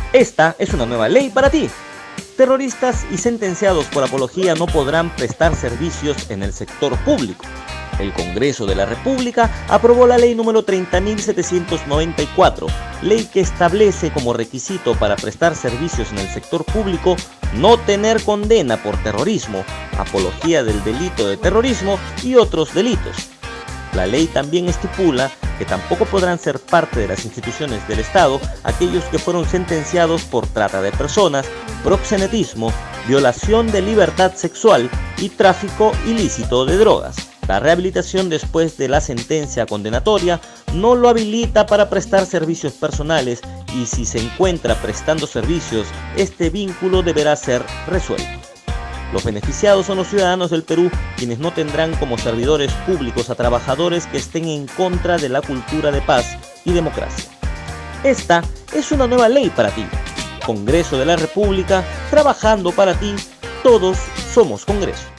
Esta es una nueva ley para ti. Terroristas y sentenciados por apología no podrán prestar servicios en el sector público. El Congreso de la República aprobó la ley número 30.794, ley que establece como requisito para prestar servicios en el sector público no tener condena por terrorismo, apología del delito de terrorismo y otros delitos. La ley también estipula que tampoco podrán ser parte de las instituciones del Estado aquellos que fueron sentenciados por trata de personas, proxenetismo, violación de libertad sexual y tráfico ilícito de drogas. La rehabilitación después de la sentencia condenatoria no lo habilita para prestar servicios personales y si se encuentra prestando servicios, este vínculo deberá ser resuelto. Los beneficiados son los ciudadanos del Perú, quienes no tendrán como servidores públicos a trabajadores que estén en contra de la cultura de paz y democracia. Esta es una nueva ley para ti. Congreso de la República, trabajando para ti, todos somos Congreso.